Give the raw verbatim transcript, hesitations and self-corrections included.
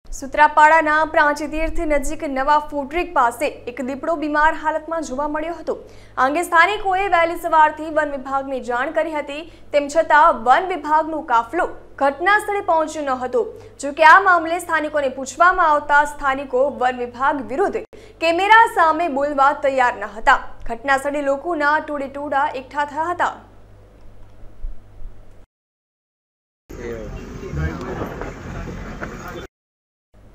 સુત્રાપાડાના પ્રાંચીતીર્થ નજીક નવા ફૂડટ્રીક પાસે એક દીપડો બીમાર હાલતમાં જોવા મળ્યો હતો। આ અંગે સ્થાનિકોએ વહેલી સવારથી વન વિભાગને જાણ કરી હતી। તેમ છતાં વન વિભાગનો કાફલો ઘટના સ્થળે પહોંચ્યો ન હતો। જો કે આ મામલે સ્થાનિકોને પૂછવામાં આવતા સ્થાનિકો વન વિભાગ વિરુદ્ધ કેમેરા સામે બોલવા તૈયાર ન હતા। ઘટના સ્થળે લોકોના ટોળેટોળા એકઠા થયા હતા।